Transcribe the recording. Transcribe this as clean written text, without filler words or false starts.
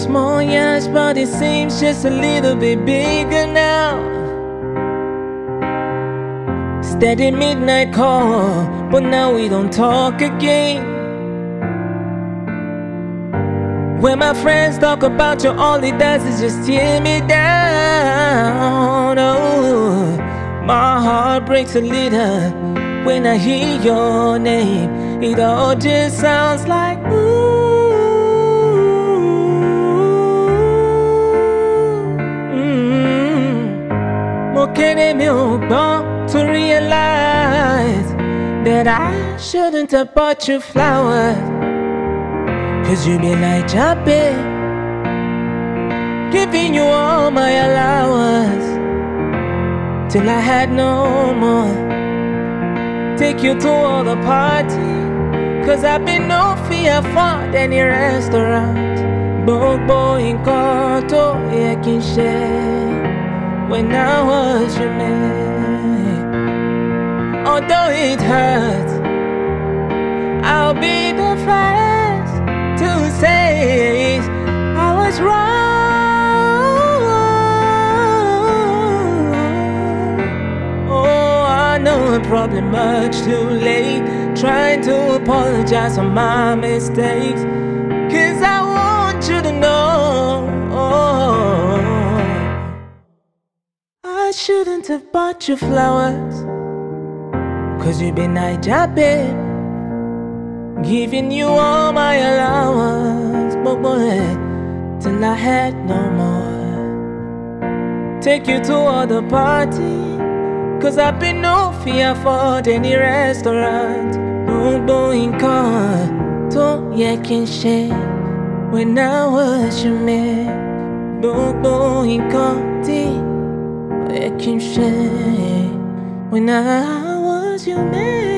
small yacht, but it seems just a little bit bigger now. Steady midnight call, but now we don't talk again. When my friends talk about you, all it does is just tear me down. Oh, my heart breaks a little when I hear your name. It all just sounds like ooh. Mo kere mi ò gbọ́n to realize that I shouldn't have bought you flowers. 'Cause you be like Jabe, giving you all my allowance till I had no more. Take you to all the party, 'cause I've been no fear for any restaurant. Gbogbo nǹkan tó yẹ kí n ṣe when I was your man. Although it hurts, I'll be the first to say I was wrong. Oh, I know I'm probably much too late trying to apologize for my mistakes, 'cause I want you to know I shouldn't have bought you flowers. 'Cause you've been Niger, babe, giving you all my allowance, till I had no more. Take you to all the party, 'cause I've been no fear for any restaurant. To yẹ kí n ṣe when I was your man. Tí yẹ kí n ṣe when I was your man.